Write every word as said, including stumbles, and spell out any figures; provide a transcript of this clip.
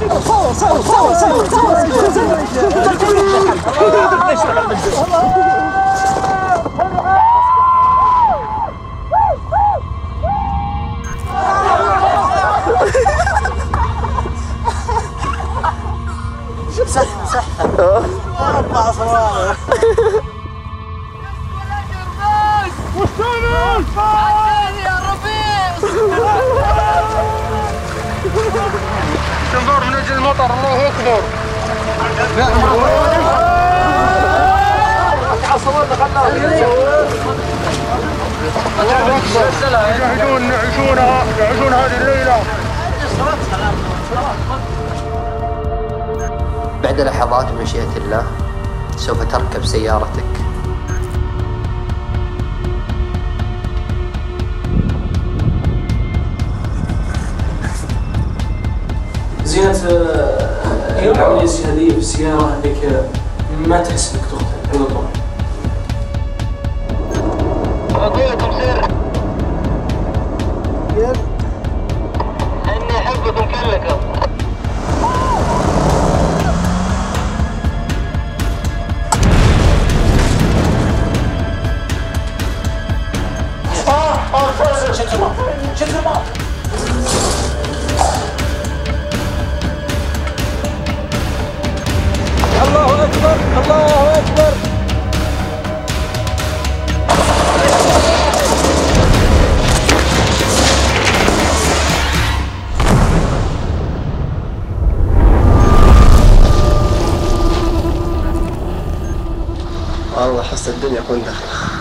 صح صح اربع صواريخ وشلون يا ربيع تنظر من اجل المطر الله اكبر يجاهدون يعيشونها يعيشون هذه الليله. بعد لحظات بمشيئة الله سوف تركب سيارتك زينة العملية الجهادية في السيارة انك ما تحس انك تقتل على طول. أقولكم سر إني أحبكم كلكم. شد الماء شد الماء الله أكبر الله أكبر. والله حس الدنيا كون دخل.